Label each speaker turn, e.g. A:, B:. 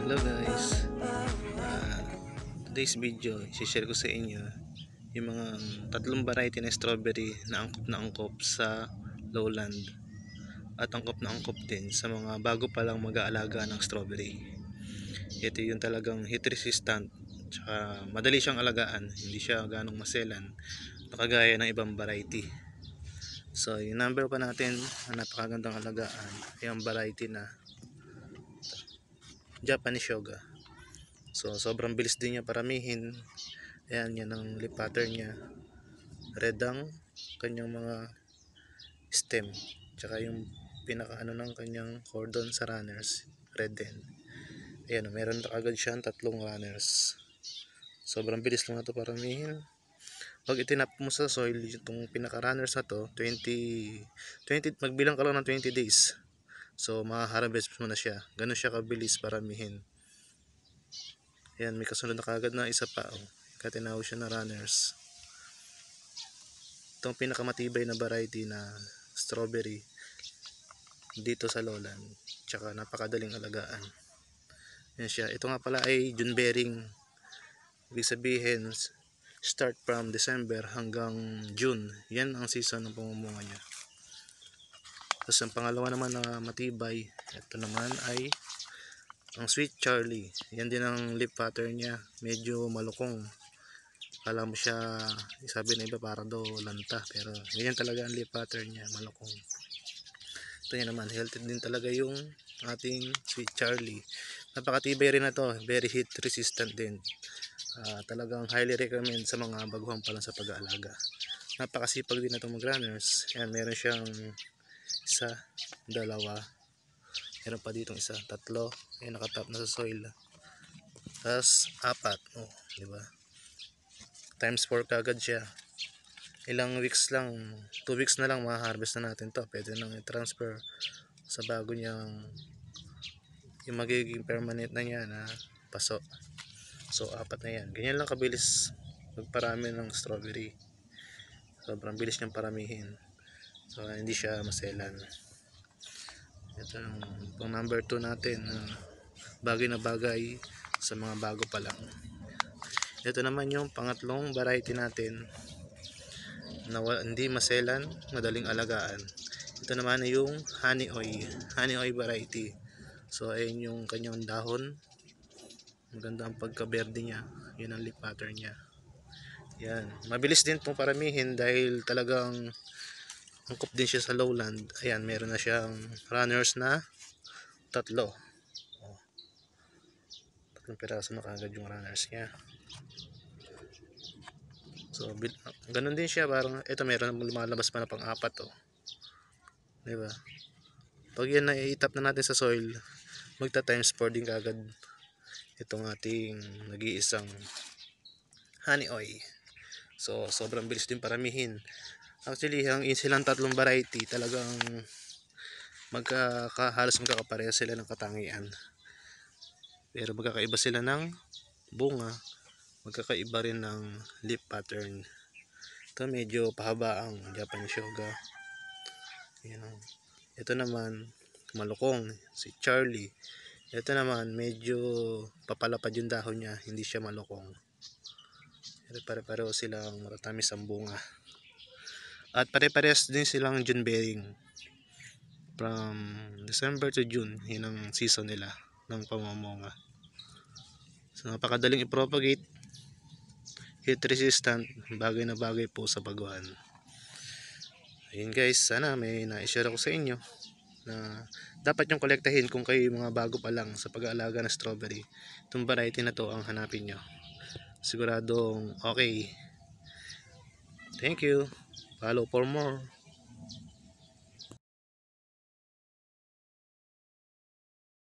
A: Hello guys, uh, today's video i-share ko sa inyo yung mga tatlong variety na strawberry na angkop sa lowland at angkop na angkop din sa mga bago pa lang mag-aalaga ng strawberry. Ito yung talagang heat resistant, tsaka madali siyang alagaan, hindi siya ganong maselan nakagaya ng ibang variety. So yung number pa natin na napakagandang alagaan ay ang variety na Japanese Shoga. So sobrang bilis din niya paramihin. Ayan, yan ang leaf pattern niya. Red ang kanyang mga stem. Tsaka yung pinaka ng kanyang cordon sa runners, red din. Ayan, meron na agad siyang tatlong runners. Sobrang bilis lang na ito paramihin. Pag itinap mo sa soil, itong pinaka runners na to, 20 magbilang ka lang ng 20 days. So ma-harvest mo na siya. Ganun siya kabilis paramihin. Ayan, may kasunod na kagad na isa pa. Katinaw siya na runners. Itong pinakamatibay na variety na strawberry dito sa lowland. Tsaka napakadaling alagaan. Ayan siya. Ito nga pala ay June bearing. Ibig sabihin, start from December hanggang June. Yan ang season ng pamumunga niya. Tapos ang pangalawa naman na matibay, ito naman ay ang Sweet Charlie. Yan din ang leaf pattern niya. Medyo malukong. Kala mo siya, sabi na iba para daw lanta. Pero ganyan talaga ang leaf pattern niya. Malukong. Ito yan naman. Healthy din talaga yung ating Sweet Charlie. Napakatibay rin na to. Very heat resistant din. Talagang highly recommend sa mga baguhan pa lang sa pag-aalaga. Napakasipag din na itong mag-runners. Yan, meron siyang isa, dalawa, meron pa ditong isa, tatlo. Ayan, nakatap na sa soil. Tapos apat, diba? Times 4 kagad siya. Ilang weeks lang, 2 weeks na lang ma-harvest na natin to. Pwede nang i-transfer sa bago niyang yung magiging permanent na niya na paso. So apat na yan. Ganyan lang kabilis magparami ng strawberry. Sobrang bilis niyang paramihin. So hindi siya maselan. Ito yung number 2 natin, bagay na bagay sa mga bago pa lang. Ito naman yung pangatlong variety natin na hindi maselan, madaling alagaan. Ito naman ay yung honey oy variety. So ayun yung kanyang dahon, maganda ang pagka-berde niya. Yun ang leaf pattern niya. Yan, mabilis din itong paramihin dahil talagang angkop din siya sa lowland. Ayan, meron na siyang runners na tatlo. Tatlong piraso na kagad yung runners niya. So ganun din siya, parang ito meron lumalabas pa na pang-apat diba? Pag yan na i-tap na natin sa soil, magta times 4 din kagad itong ating nag-iisang honey oy. So sobrang bilis din paramihin. Actually, ang silang tatlong variety talagang halos magkakapareha sila ng katangian. Pero magkakaiba sila ng bunga, magkakaiba rin ng leaf pattern. Ito medyo pahaba ang Japanese Shoga. Ito naman malukong, si Charlie. Ito naman medyo papalapad yung dahon niya, hindi siya malukong. Pare-pareho silang matatamis ang bunga. At pare-parehas din silang June bearing. From December to June, yun ang season nila ng pamumunga. So napakadaling i-propagate, heat resistant, bagay na bagay po sa baguhan. Ayun guys, sana may na-share ako sa inyo na dapat yung kolektahin kung kayo mga bago pa lang sa pag-aalaga ng strawberry. Itong variety na to ang hanapin nyo. Siguradong okay. Thank you. Follow for more.